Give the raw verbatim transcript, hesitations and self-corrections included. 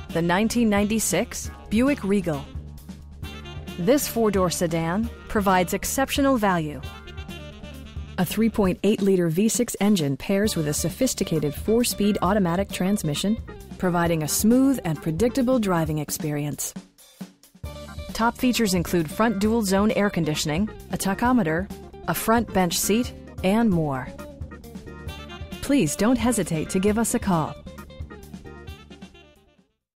the nineteen ninety-six Buick Regal. This four-door sedan provides exceptional value. A three point eight liter V six engine pairs with a sophisticated four-speed automatic transmission, providing a smooth and predictable driving experience. Top features include front dual-zone air conditioning, a tachometer, a front bench seat, and more. Please don't hesitate to give us a call.